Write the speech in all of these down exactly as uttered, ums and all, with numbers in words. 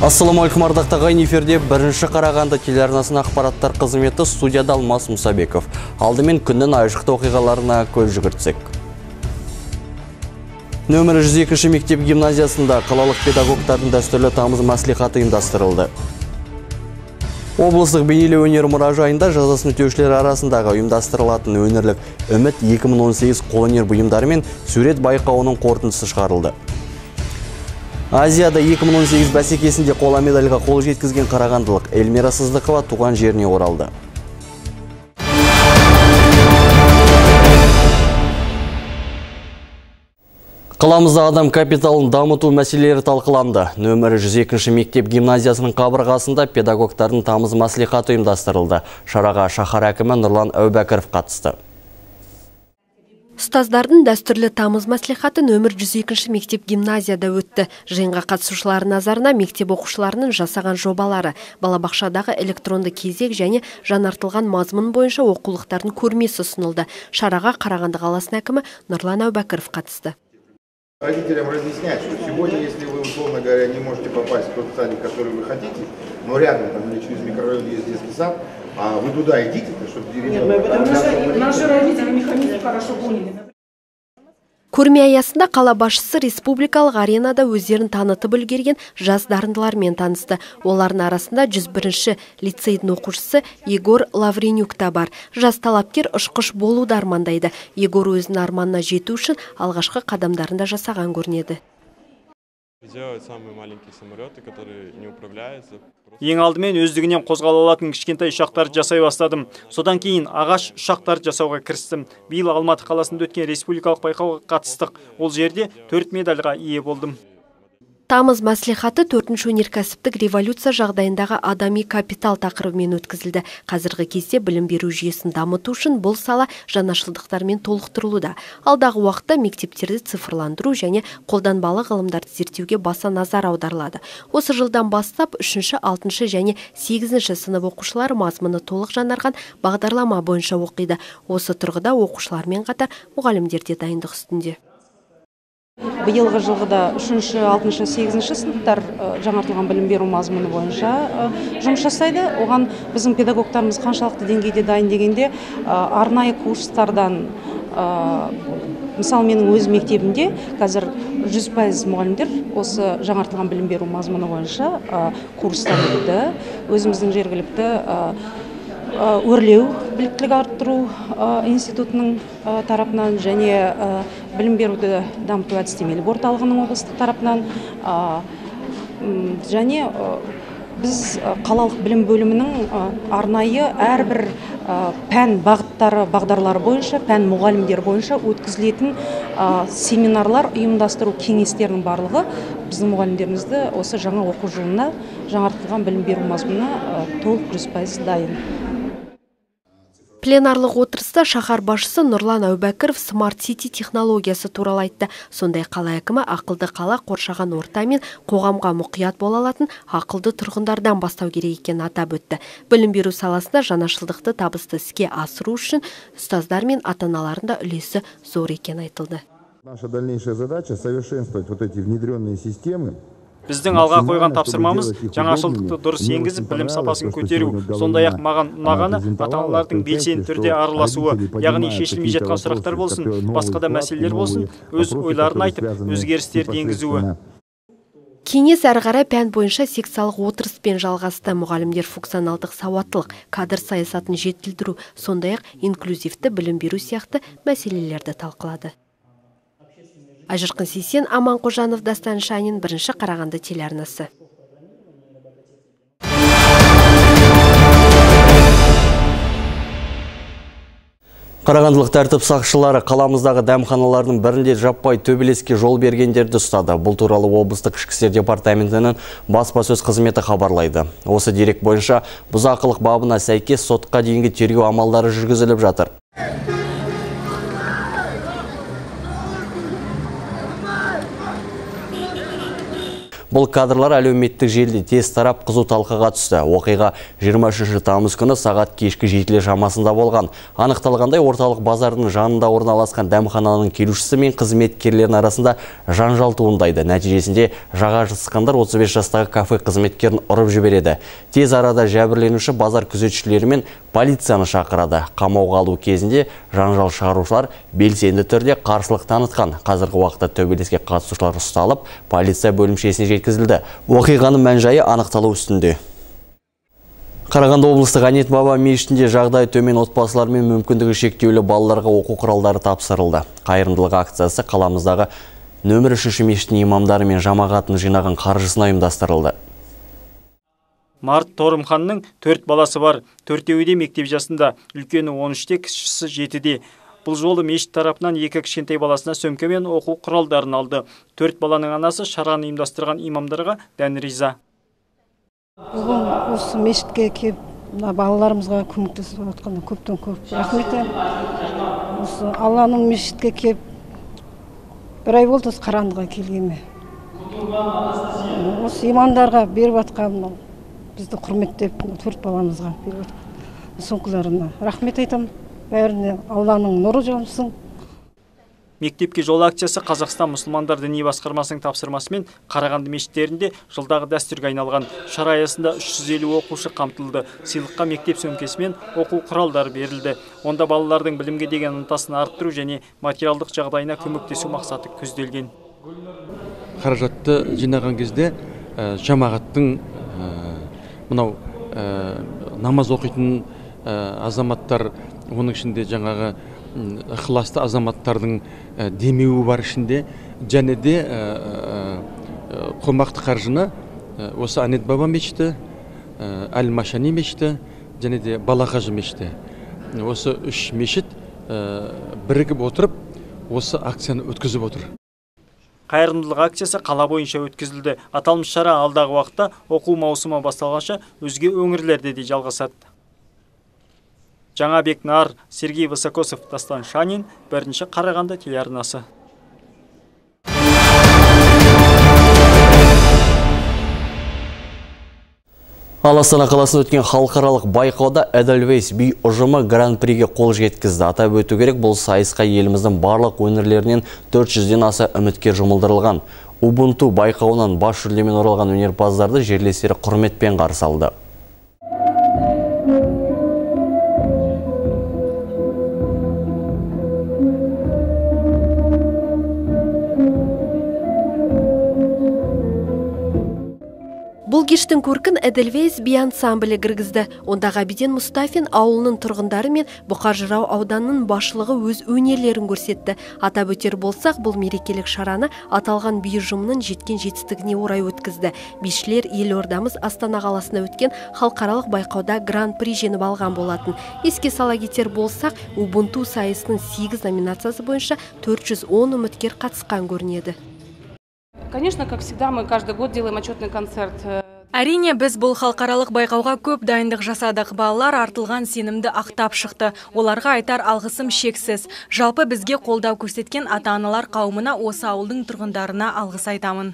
Ассаламалейкум, ардақты ағайын, эфирде бірінші Қарағанды телеарнасының ақпараттар қызметі, студияда Алмас Мұсабеков. Алдымен күннің айшықты оқиғаларына көз жүгіртсек. Нөмірі жүз екінші мектеп гимназиясында қалалық педагогтардың дәстүрлі тамыз мәслихаты ұйымдастырылды. Облыстық бейнелеу өнер мұражайында жазасын өтеушілер арасындағы ұйымдастырылатын өнерлік үміт екі мың он сегіз қолөнер бұйымдары мен сурет байқауының қорытындысы шығарылды. Азияда екі мың он сегіз бәсекесінде қола медальға қол жеткізген қарағандылық Эльмира Сыздықова туған жеріне оралды. Қаламызда адам капиталын дамыту мәселелері талқыланды. Нөмірі жүз екінші мектеп гимназиясының қабырғасында педагогтардың тамыз мәслихаты ұйымдастырылды. Шараға шаһар әкімі Нұрлан Әубәкіров қатысты. Ұстаздардың дәстүрлі тамыз мәслихаты нөмір жүз екінші мектеп гимназияда өтті. Жиынға қатысушылар назарына мектеп оқушыларының жасаған жобалары, балабақшадағы электронды кезек және жаңартылған мазмұн бойынша оқулықтардың көрмесі ұсынылды. Шараға Қарағанды қаласының әкімі Нұрлан Әубәкіров қатысты. Родителям разъяснять, что сегодня, если вы, условно говоря, не можете попасть в тот садик, который вы хотите, но рядом там, или через микрорайон есть детский сад, а вы туда идите, чтобы директор... Нет, мы об этом наши, наши родители механизм хорошо поняли. Көрме аясында қала басшысы республикалық аренада өздерін танытып үлгерген жас дарындылармен танысты. Олардың арасында жүз бірінші лицейдің оқушысы Егор Лавренюк та бар. Жас талапкер ұшқыш болуды армандайды. Егор өзінің арманына жету үшін алғашқы қадамдарында жасаған көрінеді. Ең алдымен өздігінен қозғала алатын кішкентай ұшақтарды жасай бастадым. Содан кейін ағаш ұшақтарды жасауға кірістім. Биыл Алматы қаласында өткен республикалық байқауға қатыстық. Ол жерде төрт медальға ие болдым. Тамыз мәслихаты төртінші өнеркәсіптік революция жағдайындағы адами капитал тақырыбымен өткізілді. Қазіргі кезде білім беру жүйесін дамыту үшін бұл сала жаңашылдықтармен толықтырылуда. Алдағы уақытта мектептерді цифрландыру және қолданбалы ғылымдарды зерттеуге баса назар аударылады. Осы жылдан бастап үшінші, алтыншы және сегізінші сынып оқушылары мазмұны толық жаңарған бағдарлама бойынша оқиды. Осы тұрғыда оқушылармен қатар мұғалімдер де дайындық үстінде. Биылғы жылғыда үшінші, алтыншы, сегізінші сыныптар жаңартылған білім беру мазмұны бойынша жұмыс жасайды. Оған біздің педагогтарымыз қаншалықты деңгейде дайын дегенде арнайы курстардан, мысалы менің өз мектебімде қазір жүз пайыз мұғалімдер осы жаңартылған білім беру мазмұны бойынша курстар өтті. Өзіміздің жергілікті өрлеу біліктілік арттыру институтының тарапынан және білім беруді дамыту әдістемелік орталығының облыстық тарапынан және біз қалалық білім бөлімінің арнайы әрбір пән бағыттары, бағдарлары бойынша, пән мұғалімдер бойынша өткізілетін семинарлар, ұйымдастыру кеңестерінің барлығы біздің мұғалімдерімізді осы жаңа оқу жылына жаңартылған білім беру мазмұнына толық жүз пайыз дайын. Пленарлық отырыста шаһар басшысы Нұрлан Әубәкіров Smart City технологиясы туралы айтты. Сондай қала әкімі ақылды қала қоршаған орта мен қоғамға мұқият бола алатын ақылды тұрғындардан бастау керек екенін атап өтті. Білім беру саласында жаңашылдықты табысты іске асыру үшін ұстаздар мен ата-аналарында үлесі зор екені айтылды. Наша дальнейшая задача совершенствовать вот эти внедренные системы. Біздің алға қойған тапсырмамыз жаңашылдықты дұрыс енгізіп, білім сапасын көтеру. Сондай-ақ маған ұнағаны ата-аналардың белсенді түрде араласуы, яғни шешілмей жатқан сұрақтар болсын, басқа да мәселелер болсын, өз ойларын айтып, өзгерістерді енгізуі. Кеңес әрі қарай пән бойынша секциялық отырыспен жалғасты. Мұғалімдер функционалдық сауаттылық, кадр саясатын жетілдіру, сондай-ақ инклюзивті білім беру сияқты мәселелерді талқылады. Айжырқын Сейсен, Аман Қожанов, Дастан Шанин, бірінші Қарағанды телеарнасы. Қарағандылық тәртіп сақшылары қаламыздағы дәмханалардың бірінде жаппай төбелеске жол бергендерді ұстады. Бұл туралы облыстық ішкі істер департаментінің баспасөз қызметі хабарлайды. Осы дерек бойынша бұзақылық бабына сәйкес сотқа дейінгі тергеу амалдары жүргізіліп жатыр. Бұл кадрлар әлеуметтік желіде тез тарап қызу талқыға түсті. Оқиға жиырма үшінші тамыз күні сағат кешкі жетілер шамасында болған. Анықталғандай, орталық базардың жанында орналасқан дәмхананың келушісі мен қызметкерлерінің арасында жанжал туындайды. Нәтижесінде жаға жыққандар отыз бес жастағы кафе қызметкерін ұрып жібереді. Тез арада жәбірленуші базар күзетшілері мен полицияны шақырады. Қамауға алу кезінде жанжал шығарушылар белсенді түрде қарсылық танытқан. Қазіргі уақытта төбелеске қатысушылар ұсталып, полиция бөлімшесіне жеткізілді. Оқиғаның мән-жайы анықталу үстінде. Қарағанды облыстық Анет Баба мешітінде жағдай төмен отбасылар мен мүмкіндігі шектеулі балаларға оқу құралдары тапсырылды. Қайырымдылық акциясы қаламыздағы нөмір үшінші мешіттің имамдары мен жамағатын жинаған қаржысына ұйымдастырылды. Март Торымханның төрт баласы бар. Төртеуі де мектеп жасында, үлкені он үште, кішісі жетіде. Бұл жолы мешіт тарапынан екі кішкентай баласына сөмке мен оқу құралдарын алды. Төрт баланың анасы шараны ұйымдастырған имамдарға дән риза. Бүгін осы мешітке келіп, балаларымызға көмектесіп отқанда көптен көп рахмет. Осы Алланың мешітке келіп, бір ай болды осы қарандыға келгеніме. Осы имамдарға беріп атқан, бізді құрметтеп, төрт баламызға беріп атқан сөмкелеріне рахмет айтамын. Бәріне Алланың нұры жаусын. Мектепке жол акциясы Қазақстан мұсылмандар діни басқармасының тапсырмасымен Қарағанды мешіттерінде жылдағы дәстүрге айналған. Шара аясында үш жүз елу оқушы қамтылды. Сыйлыққа мектеп сөмкесі мен оқу құралдары берілді. Онда балалардың білімге деген ынтасын арттыру және материалдық жағдайына көмектесу мақсаты көзделген. Қаражатты жинаған кезде жамағаттың мынау намаз оқитын азаматтар, оның ішінде жаңағы ықыласты азаматтардың демеуі бар ішінде, және де қомақты қаржыны осы Анет Баба мешіті, Әл-Машани мешіті, және де Балақажы мешіті. Осы үш мешіт бірігіп отырып, осы акцияны өткізіп отыр. Қайырымдылық акциясы қала бойынша өткізілді. Аталмыш шара алдағы уақытта оқу маусымы басталғанша өзге өңірлерде де жалғасады. Жаңабек Нар, Сергей Высокосов, Дастан Шанин, бірінші Қарағанды телеарнасы. Ал Астана қаласында өткен халықаралық байқауда Edelweiss би ұжымы гран-приге қол жеткізді. Атап өту керек, бұл сайысқа еліміздің барлық өңірлерінен төрт жүзден аса үміткер жұмылдырылған. Ubuntu байқауынан бас жүлдемен оралған өнерпаздарды жерлестері құрметпен қарсы алды. Бұл кештің көркін Edelweiss би ансамблі кіргізді. Онда Ғабиден Мұстафин ауылының тұрғындары мен Бұқар-Жырау ауданының басшылығы өз өнерлерін көрсетті. Атап өтер болсақ, бұл мерекелік шараны аталған би ұжымының жеткен жетістігіне орай өткізді. Бишілер елордамыз Астана қаласында өткен халықаралық байқауда гран-при жеңіп алған болатын. Еске сала кетер болсақ, Ubuntu сайысының сегіз номинациясы бойынша төрт жүз он үміткер қатысқан көрінеді. Конечно, как всегда, мы каждый год делаем отчетный концерт. Әрине, біз бұл халықаралық байқауға көп дайындық жасадық. Балалар артылған сенімді ақтап шықты. Оларға айтар алғысым шексіз. Жалпы бізге қолдау көрсеткен ата-аналар қауымына, осы ауылдың тұрғындарына алғыс айтамын.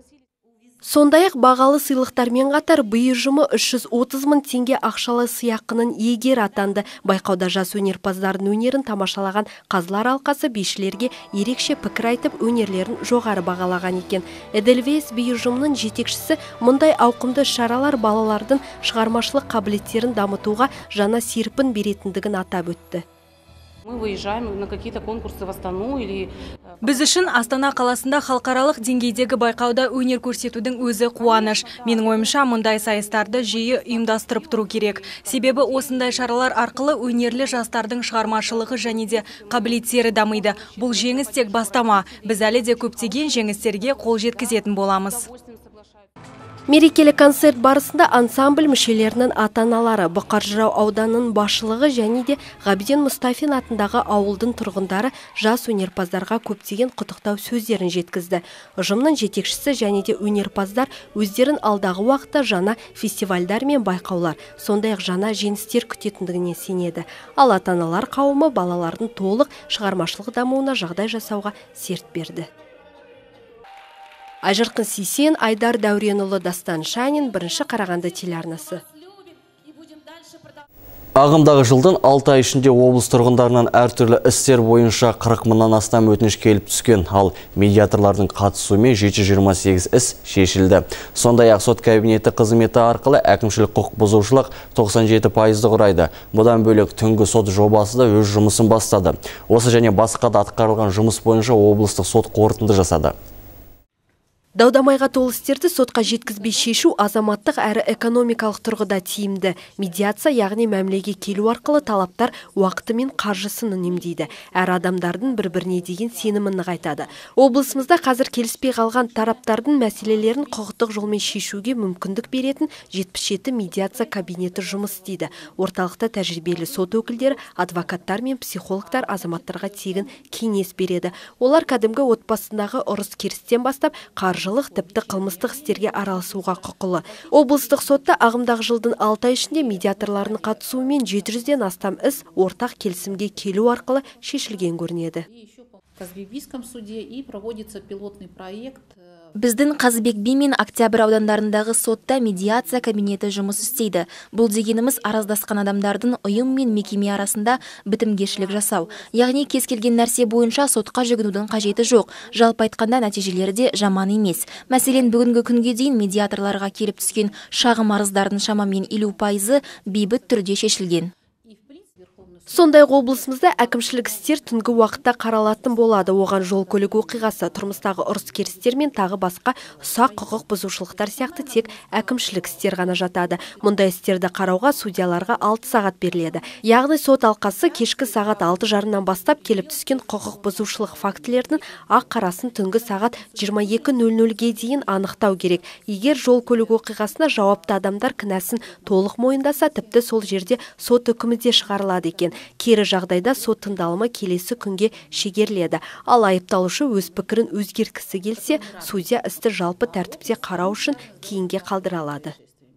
Сондай-ақ бағалы сыйлықтармен қатар би ұжымы үш жүз отыз мың теңге ақшалы сыйақының иегері атанды. Байқауда жас өнерпаздардың өнерін тамашалаған қазылар алқасы бишілерге ерекше пікір айтып, өнерлерін жоғары бағалаған екен. Edelweiss би ұжымының жетекшісі мұндай ауқымды шаралар балалардың шығармашылық қабілеттерін дамытуға жаңа серпін беретіндігін атап өтті. Мы выезжаем на какие-то конкурсы в Астану или... Біз үшін Астана қаласында халықаралық деңгейдегі байқауда өнер көрсетудің өзі қуаныш. Менің ойымша, мұндай сайыстарды жиі ұйымдастырып тұру керек. Себебі осындай шаралар арқылы өнерлі жастардың шығармашылығы және де қабілеттері дамиды. Бұл жеңіс тек бастама. Біз әлі де көптеген жеңістерге қол жеткізетін боламыз. Мерекелік концерт барысында ансамбль мүшелерінің ата-аналары, Бұқар-Жырау ауданының басшылығы және де Ғабиден Мұстафин атындағы ауылдың тұрғындары жас өнерпаздарға көптеген құттықтау сөздерін жеткізді. Ұжымның жетекшісі және де өнерпаздар өздерін алдағы уақытта жаңа фестивальдар мен байқаулар, сондай-ақ жаңа жеңістер күтетіндігіне сенеді. Ал ата-аналар қауымы балалардың толық шығармашылық дамуына жағдай жасауға серт берді. Айжарқын Сейсен, Айдар Дәуренұлы, Дастан Шанин, бірінші Қарағанды телеарнасы. Ағымдағы жылдың алты ай ішінде облыс тұрғындарынан әртүрлі істер бойынша қырық мыңнан астам өтініш келіп түскен, ал медиаторлардың қатысуымен жеті жүз жиырма сегіз іс шешілді. Сондай-ақ сот кабинеті қызметі арқылы әкімшілік құқық бұзушылық тоқсан жеті пайызды құрайды. Бұдан бөлек түнгі сот жобасы да өз жұмысын бастады. Осы және басқа да атқарылған жұмыс бойынша облыстық сот қорытынды жасады. Даудамайға толы істерді сотқа жеткізбей шешу азаматтық әрі экономикалық тұрғыда тиімді. Медиация, яғни мәмілеге келу арқылы талаптар уақыты мен қаржысын үнемдейді. Әр адамдардың бір-біріне деген сенімін нығайтады. Облысымызда қазір келіспей қалған тараптардың мәселелерін құқықтық жолмен шешуге мүмкіндік беретін жетпіс жеті медиация кабинеті жұмыс істейді. Орталықта тәжірибелі сот өкілдері, адвокаттар мен психологтар азаматтарға тегін кеңес береді. Олар кәдімгі отбасындағы ұрыс керістен бастап қаржылық тіпті қылмыстық істерге араласуға құқылы. Облыстық сотта ағымдағы жылдың алты ай ішінде медиаторлардың қатысуымен жеті жүзден астам іс ортақ келісімге келу арқылы шешілген көрінеді. В Казбекбийском суде и проводится пилотный проект. Біздің Қазыбек би мен Октябрь аудандарындағы сотта медиация кабинеті жұмыс істейді. Бұл дегеніміз араздасқан адамдардың ұйым мен мекеме арасында бітімгершілік жасау. Яғни кез келген нәрсе бойынша сотқа жүгінудің қажеті жоқ. Жалпы айтқанда нәтижелері де жаман емес. Мәселен, бүгінгі күнге дейін медиаторларға келіп түскен шағым арыздардың шамамен елу пайызы бейбіт түрде шешілген. Сондай облысымызда әкімшілік істер түнгі уақытта қаралатын болады. Оған жол көлік оқиғасы, тұрмыстағы ұрыс керістер мен тағы басқа ұсақ құқық бұзушылықтар сияқты тек әкімшілік істер ғана жатады. Мұндай істерді қарауға судьяларға алты сағат беріледі. Яғни сот алқасы кешкі сағат алты жарымнан бастап келіп түскен құқық бұзушылық фактілерінің ақ қарасын түнгі сағат жиырма екі нөл нөлге дейін анықтау керек. Егер жол көлік оқиғасына жауапты адамдар кінәсін толық мойындаса, тіпті сол жерде сот үкімі де шығарылады екен. Кері жағдайда сот тыңдалымы келесі күнге шегеріледі. Ал айыпталушы өз пікірін өзгерткісі келсе, судья істі жалпы тәртіпте қарау үшін кейінге қалдыра алады.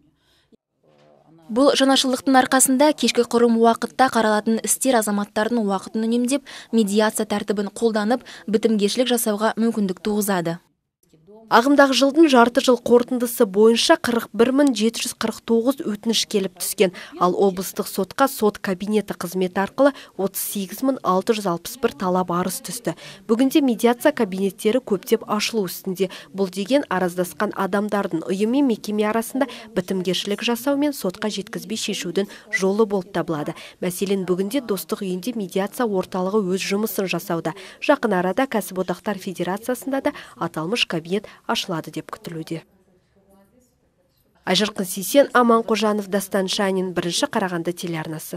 Бұл жаңашылдықтың арқасында кешкі құрым уақытта қаралатын істер азаматтардың уақытын үнемдеп, медиация тәртібін қолданып, бітімгершілік жасауға мүмкіндік туғызады. Ағымдағы жылдың жарты жыл қорытындысы бойынша қырық бір мың жеті жүз қырық тоғыз өтініш келіп түскен, ал облыстық сотқа сот кабинеті қызметі арқылы отыз сегіз мың алты жүз алпыс бір талап арыз түсті. Бүгінде медиация кабинеттері көптеп ашылу үстінде. Бұл деген араздасқан адамдардың ұйым мен мекеме арасында бітімгершілік жасау мен сотқа жеткізбей шешудің жолы болып табылады. Мәселен, бүгінде Достық үйінде медиация орталығы өз жұмысын жасауда. Жақын арада кәсіподақтар федерациясында да аталмыш кабинет ашылады деп күтілуде. Айжарқын Сейсен, Аман Қожанов, Дастан Шанин, бірінші Қарағанды телеарнасы.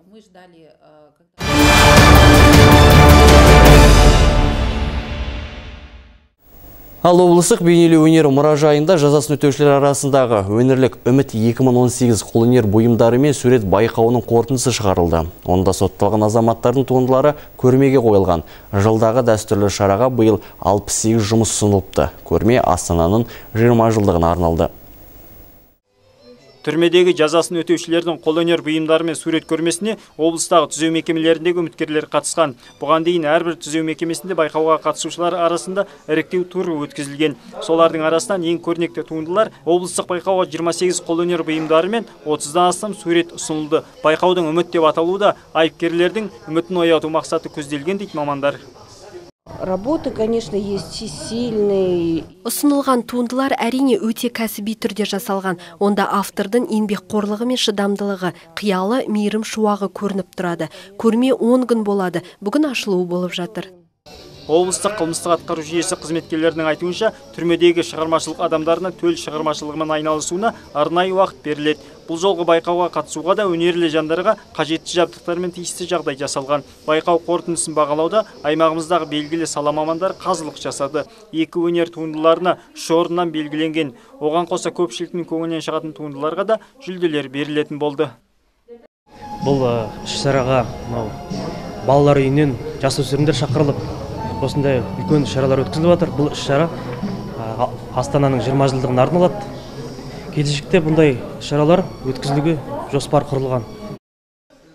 Ал облыстық бейнелеу өнері мұражайында жазасын өтеушілер арасындағы өнерлік үміт екі мың он сегіз қолөнер бұйымдары мен сурет байқауының қорытындысы шығарылды. Онда сотталған азаматтардың туындылары көрмеге қойылған. Жылдағы дәстүрлі шараға биыл алпыс сегіз жұмыс ұсынылыпты. Көрме Астананың жиырма жылдығына арналды. Түрмедегі жазасын өтеушілердің қолөнер бұйымдары мен сурет көрмесіне облыстағы түзеу мекемелеріндегі үміткерлер қатысқан. Бұған дейін әрбір түзеу мекемесінде байқауға қатысушылар арасында іріктеу туры өткізілген. Солардың арасынан ең көрнекті туындылар облыстық байқауға жиырма сегіз қолөнер бұйымдары мен отыздан астам сурет ұсынылды. Байқаудың үміт деп аталуда айыпкерлердің үмітін ояту мақсаты көзделген дейді мамандар. Работы, конечно, есть сильные. Ұсынылған туындылар әрине өте кәсіби түрде жасалған. Онда автордың еңбекқорлығы мен шыдамдылығы, қиялы, мейірім шуағы көрініп тұрады. Көрме он күн болады. Бүгін ашылуы болып жатыр. Облыстық қылмыстық атқару жүйесі қызметкерлерінің айтуынша, түрмедегі шығармашылық адамдарына төл шығармашылығымен айналысуына арнайы уақыт беріледі. Бұл жолғы байқауға қатысуға да өнерлі жандарға қажетті жабдықтар мен тиісті жағдай жасалған. Байқау қорытындысын бағалауда аймағымыздағы белгілі сала мамандар қазылық жасады. Екі өнер туындыларына үш орыннан белгіленген. Оған қоса көпшіліктің көңілінен шығатын туындыларға да жүлделер берілетін болды. Бұл іс-шараға балалар үйінен жасөспірімдер шақырылып, осындай үлкен шаралар өткізіліп жатыр. Бұл іс-шара Астананың жиырма жылдығына арналады. Келешекте бұндай шаралар өткізілуге жоспар құрылған.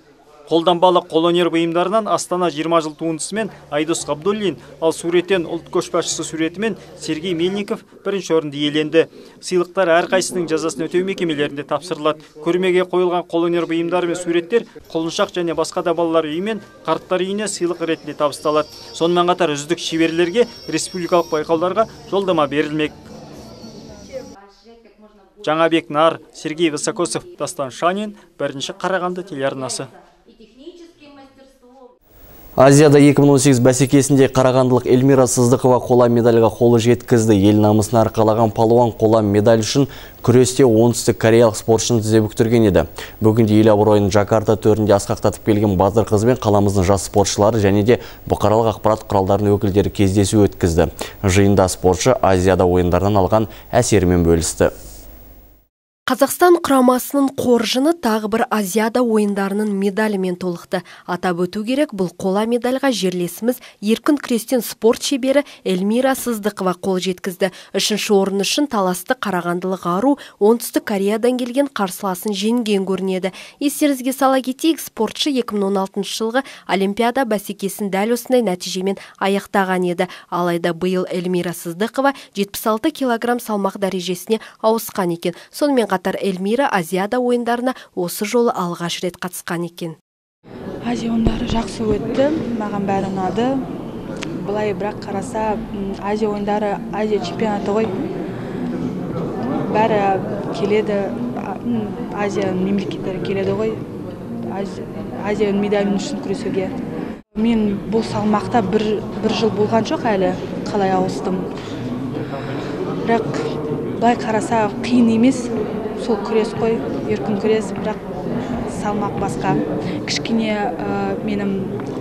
Қолданбалы қолөнер бұйымдарынан Астана жиырма жыл туындысымен Айдос Ғабдуллин, ал суреттен ұлт көшбасшысы суретімен Сергей Мельников бірінші орынды иеленді. Сыйлықтар әрқайсының жазасын өтеу мекемелерінде тапсырылады. Көрмеге қойылған қолөнер бұйымдары мен суреттер құлыншақ және басқа да балалар үйі мен қарттар үйіне сыйлық ретінде табысталады. Сонымен қатар үздік шеберлерге республикалық байқауларға жолдама берілмек. Жаңабек Нар, Сергей Высокосов, Дастан Шанин, бірінші Қарағанды телеарнасы. Азияда екі мың он сегіз бәсекесінде қарағандылық Эльмира Сыздықова қола медальға қолы жеткізді. Ел намысын арқалаған палуан қола медаль үшін күресте оңтүстік кореялық спортшыны тізе бүктірген еді. Бүгінде ел абыройын Джакарта төрінде асқақтатып келген батыр қызы мен қаламыздың жас спортшылары және де бұқаралық ақпарат құралдарының өкілдері кездесу өткізді. Жиында спортшы Азияда ойындардан алған әсерімен бөлісті. Қазақстан құрамасының қоржыны тағы бір Азияда ойындарының медалімен толықты. Атап өту керек, бұл қола медальға жерлесіміз еркін күрестен спорт шебері Эльмира Сыздықова қол жеткізді. Үшінші орын үшін таласты қарағандылық ару оңтүстік Кореядан келген қарсыласын жеңген көрінеді. Естеріңізге сала кетейік, спортшы екі мың он алтыншы жылғы Олимпиада бәсекесін дәл осындай нәтижемен аяқтаған еді. Алайда биыл Эльмира Сыздықова жетпіс алты килограмм салмақ дәрежесіне ауысқан екен. Сонымен қатар Эльмира Азияда ойындарына осы жолы алғаш рет қатысқан екен. Азия ойындары жақсы өтті, маған бәрі ұнады. Былай бірақ қараса, Азия ойындары Азия чемпионаты ғой. Бәрі келеді, Азия мемлекеттері келеді ғой. Азия медалін үшін күресуге. Мен бұл салмақта бір, бір жыл болған жоқ әлі, қалай ауыстым. Бірақ былай қараса қиын емес. Сол күрес қой, еркін күрес, бірақ салмақ басқа. Кішкене менің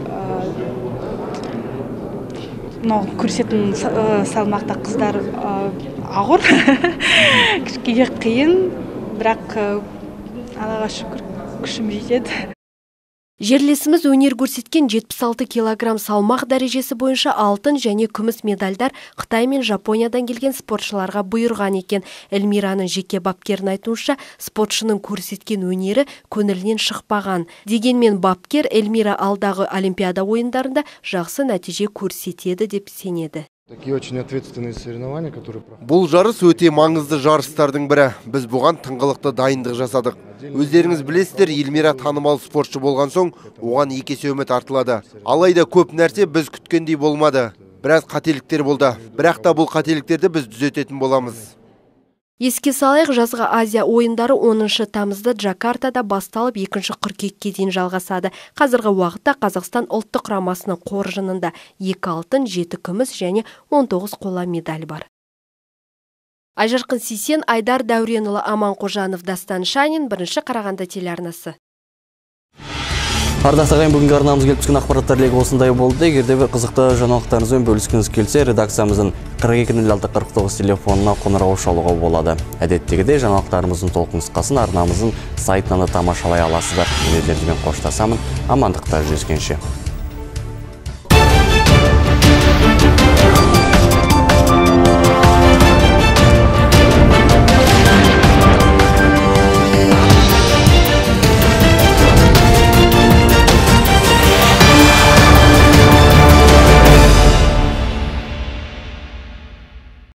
күресетін салмақта қыздар ауыр. Кішкене қиын, бірақ Аллаға шүкір күшім жетеді. Жерлесіміз өнер көрсеткен жетпіс алты килограмм салмақ дәрежесі бойынша алтын және күміс медальдар Қытай мен Жапониядан келген спортшыларға бұйырған екен. Эльмираның жеке бапкерін айтуынша, спортшының көрсеткен өнері көңілінен шықпаған. Дегенмен бапкер Эльмира алдағы Олимпиада ойындарында жақсы нәтиже көрсетеді деп сенеді. Бұл жарыс өте маңызды жарыстардың бірі. Біз бұған тыңғылықты дайындық жасадық. Өздеріңіз білесіздер, Эльмира танымал спортшы болған соң, оған екі есе үміт артылады. Алайда көп нәрсе біз күткендей болмады. Біраз қателіктер болды. Бірақ та бұл қателіктерді біз түзететін боламыз. Еске салайық, жазғы Азия ойындары оныншы тамызда Джакартада басталып екінші қыркүйекке дейін жалғасады. Қазіргі уақытта Қазақстан ұлттық құрамасының қоржынында екі алтын, жеті күміс және он тоғыз қола медаль бар. Айжарқын Сейсен, Айдар Дәуренұлы, Аман Қожанов, Дастан Шанин, бірінші Қарағанды телеарнасы. Ардақты ағайын, бүгінгі арнамыз келіп түскен ақпараттар легі осындай болды. Егерде бір қызықты жаңалықтарыңызбен бөліскіңіз келсе, редакциямыздың қырық екі нөл алты қырық тоғыз телефонына қоңырау шалуға болады. Әдеттегідей жаңалықтарымыздың толық нұсқасын арнамыздың сайтынан да тамашалай аласыздар. Мен өздеріңізбен қоштасамын. Амандықта жүздескенше.